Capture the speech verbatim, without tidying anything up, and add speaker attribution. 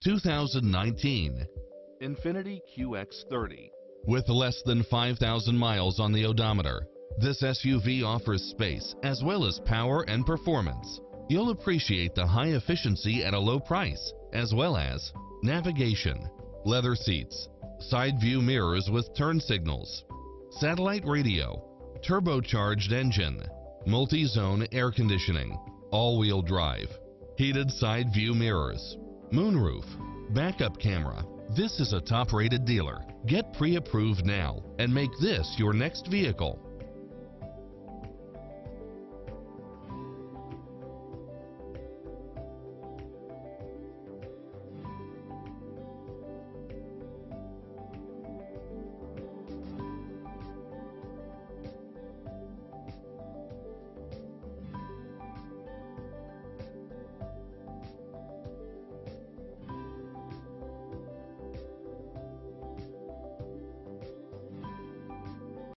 Speaker 1: two thousand nineteen
Speaker 2: INFINITI Q X thirty.
Speaker 1: With less than five thousand miles on the odometer, this S U V offers space as well as power and performance. You'll appreciate the high efficiency at a low price, as well as navigation, leather seats, side view mirrors with turn signals, satellite radio, turbocharged engine, multi-zone air conditioning, all-wheel drive, heated side view mirrors, moonroof, backup camera. This is a top-rated dealer. Get pre-approved now and make this your next vehicle.